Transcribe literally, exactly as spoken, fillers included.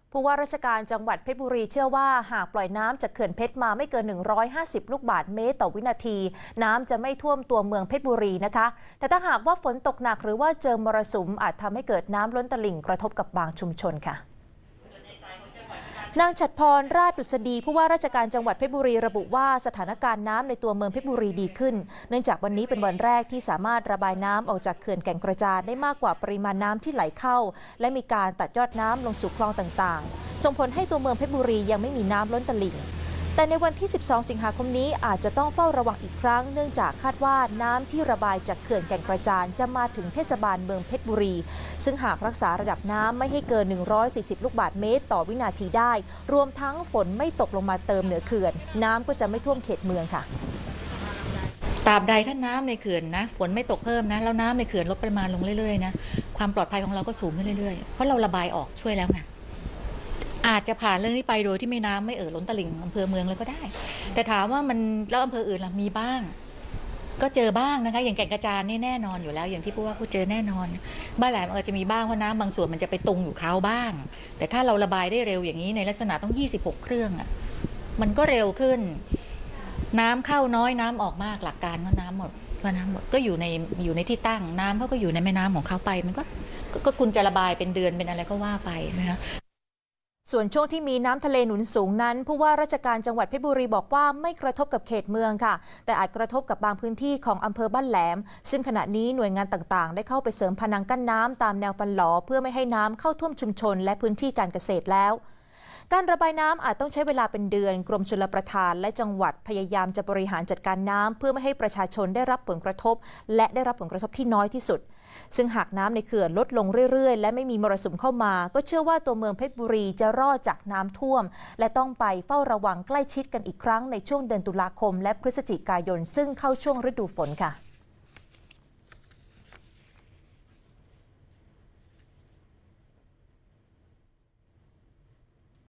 ผู้ว่าราชการจังหวัดเพชรบุรีเชื่อว่าหากปล่อยน้ำจากเขื่อนเพชรมาไม่เกินหนึ่งร้อยห้าสิบลูกบาศก์เมตรต่อวินาทีน้ำจะไม่ท่วมตัวเมืองเพชรบุรีนะคะแต่ถ้าหากว่าฝนตกหนักหรือว่าเจอมรสุมอาจทำให้เกิดน้ำล้นตลิ่งกระทบกับบางชุมชนค่ะนางฉัตรพรราชดุษฎีผู้ว่าราชการจังหวัดเพชรบุรีระบุว่าสถานการณ์น้ำในตัวเมืองเพชรบุรีดีขึ้นเนื่องจากวันนี้เป็นวันแรกที่สามารถระบายน้ำออกจากเขื่อนแก่งกระจานได้มากกว่าปริมาณน้ำที่ไหลเข้าและมีการตัดยอดน้ำลงสู่คลองต่างๆส่งผลให้ตัวเมืองเพชรบุรียังไม่มีน้ำล้นตลิ่งแต่ในวันที่สิบสองสิงหาคมนี้อาจจะต้องเฝ้าระวังอีกครั้งเนื่องจากคาดว่าน้ำที่ระบายจากเขื่อนแก่งกระจานจะมาถึงเทศบาลเมืองเพชรบุรีซึ่งหากรักษาระดับน้ำไม่ให้เกินหนึ่งร้อยสี่สิบลูกบาศก์เมตรต่อวินาทีได้รวมทั้งฝนไม่ตกลงมาเติมเหนือเขื่อนน้ำก็จะไม่ท่วมเขตเมืองค่ะตราบใดถ้าน้ำในเขื่อนนะฝนไม่ตกเพิ่มนะแล้วน้ำในเขื่อนลดปริมาณลงเรื่อยๆนะความปลอดภัยของเราก็สูงขึ้นเรื่อยๆเพราะเราระบายออกช่วยแล้วไงอาจจะผ่านเรื่องนี้ไปโดยที่ไม่น้ำไม่เอ่อล้นตลิ่งอำเภอเมืองเลยก็ได้แต่ถามว่ามันแล้วอำเภออื่นล่ะมีบ้างก็เจอบ้างนะคะอย่างแก่งกระจานนี่แน่นอนอยู่แล้วอย่างที่ผู้ว่าผู้เจอแน่นอนบ้านแหลมอาจจะมีบ้างเพราะน้ำบางส่วนมันจะไปตรงอยู่เขาบ้างแต่ถ้าเราระบายได้เร็วอย่างนี้ในลักษณะต้องยี่สิบหกเครื่องอ่ะมันก็เร็วขึ้นน้ำเข้าน้อยน้ำออกมากหลักการก็น้ำหมดเพราะน้ำหมดก็อยู่ในอยู่ในที่ตั้งน้ำเขาก็อยู่ในแม่น้ำของเขาไปมันก็ก็คุณจะระบายเป็นเดือนเป็นอะไรก็ว่าไปนะคะส่วนช่วงที่มีน้ำทะเลหนุนสูงนั้นผู้ว่าราชการจังหวัดเพชรบุรีบอกว่าไม่กระทบกับเขตเมืองค่ะแต่อาจกระทบกับบางพื้นที่ของอำเภอบ้านแหลมซึ่งขณะนี้หน่วยงานต่างๆได้เข้าไปเสริมพนังกั้นน้ำตามแนวฟันหลอเพื่อไม่ให้น้ำเข้าท่วมชุมชนและพื้นที่การเกษตรแล้วการระบายน้ำอาจต้องใช้เวลาเป็นเดือนกรมชลประทานและจังหวัดพยายามจะบริหารจัดการน้ำเพื่อไม่ให้ประชาชนได้รับผลกระทบและได้รับผลกระทบที่น้อยที่สุดซึ่งหากน้ำในเขื่อนลดลงเรื่อยๆและไม่มีมรสุมเข้ามาก็เชื่อว่าตัวเมืองเพชรบุรีจะรอดจากน้ำท่วมและต้องไปเฝ้าระวังใกล้ชิดกันอีกครั้งในช่วงเดือนตุลาคมและพฤศจิกายนซึ่งเข้าช่วงฤดูฝนค่ะ